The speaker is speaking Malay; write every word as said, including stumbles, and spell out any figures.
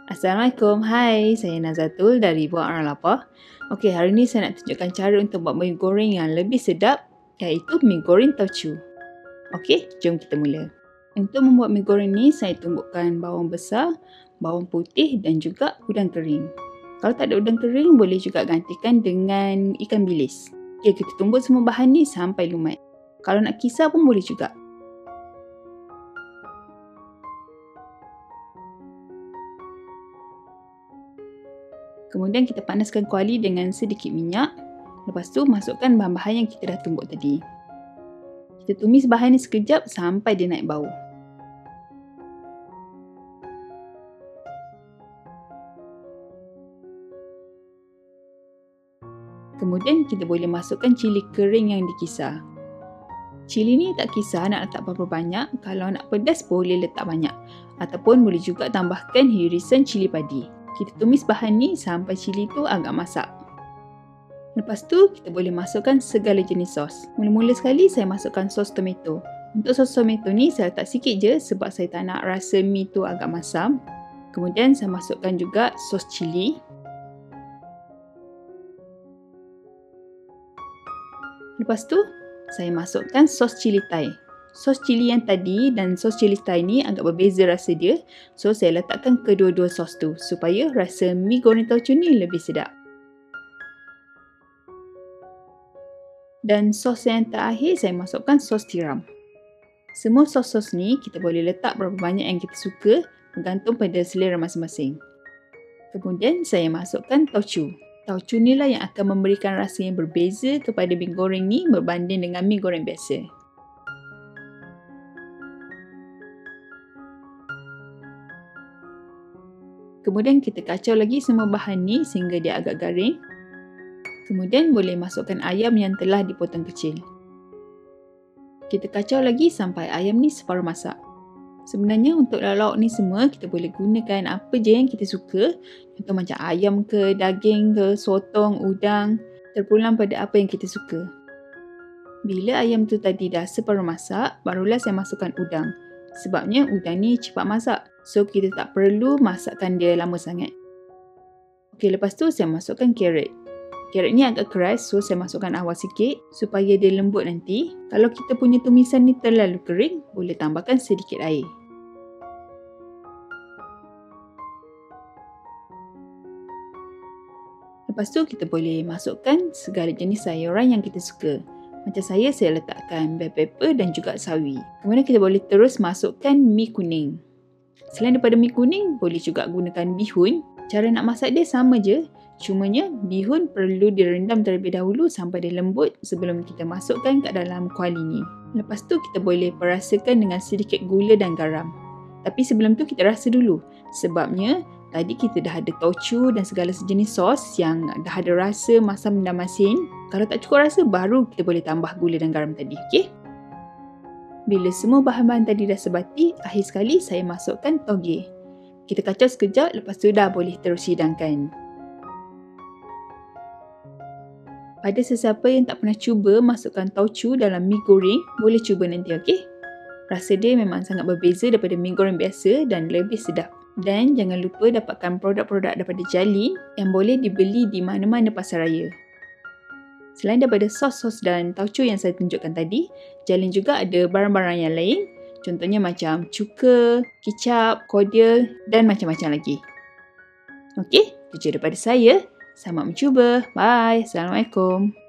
Assalamualaikum, hai, saya Nazatul dari Buat Orang Lapar. Okey, hari ni saya nak tunjukkan cara untuk buat mi goreng yang lebih sedap, iaitu mi goreng tauco. Okey, jom kita mula. Untuk membuat mi goreng ni, saya tumbukkan bawang besar, bawang putih dan juga udang kering. Kalau tak ada udang kering, boleh juga gantikan dengan ikan bilis. Okey, kita tumbuk semua bahan ni sampai lumat. Kalau nak kisar pun boleh juga. Kemudian kita panaskan kuali dengan sedikit minyak. Lepas tu masukkan bahan-bahan yang kita dah tumbuk tadi. Kita tumis bahan ni sekejap sampai dia naik bau. Kemudian kita boleh masukkan cili kering yang dikisar. Cili ni tak kisar nak letak berapa banyak. Kalau nak pedas boleh letak banyak. Ataupun boleh juga tambahkan irisan cili padi. Kita tumis bahan ni sampai cili tu agak masak. Lepas tu kita boleh masukkan segala jenis sos. Mula-mula sekali saya masukkan sos tomato. Untuk sos tomato ni saya letak sikit je sebab saya tak nak rasa mi tu agak masam. Kemudian saya masukkan juga sos cili. Lepas tu saya masukkan sos cili Thai. Sos cili yang tadi dan sos cili Thai ni agak berbeza rasa dia. So saya letakkan kedua-dua sos tu supaya rasa mi goreng tauco ni lebih sedap. Dan sos yang terakhir saya masukkan sos tiram. Semua sos-sos ni kita boleh letak berapa banyak yang kita suka bergantung pada selera masing-masing. Kemudian saya masukkan tauco. Tauco ni lah yang akan memberikan rasa yang berbeza kepada mi goreng ni berbanding dengan mi goreng biasa. Kemudian kita kacau lagi semua bahan ni sehingga dia agak garing. Kemudian boleh masukkan ayam yang telah dipotong kecil. Kita kacau lagi sampai ayam ni separuh masak. Sebenarnya untuk lauk-lauk ni semua kita boleh gunakan apa je yang kita suka. Contoh macam ayam ke, daging ke, sotong, udang. Terpulang pada apa yang kita suka. Bila ayam tu tadi dah separuh masak, barulah saya masukkan udang. Sebabnya udang ni cepat masak. So kita tak perlu masakkan dia lama sangat. Okey, lepas tu saya masukkan carrot. Carrot ni agak keras, so saya masukkan awal sikit supaya dia lembut nanti. Kalau kita punya tumisan ni terlalu kering, boleh tambahkan sedikit air. Lepas tu kita boleh masukkan segala jenis sayuran yang kita suka. Macam saya, saya letakkan bell pepper dan juga sawi. Kemudian kita boleh terus masukkan mi kuning. Selain daripada mi kuning, boleh juga gunakan bihun. Cara nak masak dia sama je. Cumanya bihun perlu direndam terlebih dahulu sampai dia lembut sebelum kita masukkan kat dalam kuali ni. Lepas tu kita boleh perasakan dengan sedikit gula dan garam. Tapi sebelum tu kita rasa dulu. Sebabnya tadi kita dah ada tauco dan segala sejenis sos yang dah ada rasa masam dan masin. Kalau tak cukup rasa, baru kita boleh tambah gula dan garam tadi. Okey? Bila semua bahan-bahan tadi dah sebati, akhir sekali saya masukkan toge. Kita kacau sekejap, lepas tu dah boleh terus hidangkan. Pada sesiapa yang tak pernah cuba masukkan tauco dalam mi goreng, boleh cuba nanti, okey? Rasa dia memang sangat berbeza daripada mi goreng biasa dan lebih sedap. Dan jangan lupa dapatkan produk-produk daripada Jalin yang boleh dibeli di mana-mana pasar raya. Selain daripada sos-sos dan tauco yang saya tunjukkan tadi, Jalin juga ada barang-barang yang lain. Contohnya macam cuka, kicap, kordial dan macam-macam lagi. Okey, itu je daripada saya. Selamat mencuba. Bye. Assalamualaikum.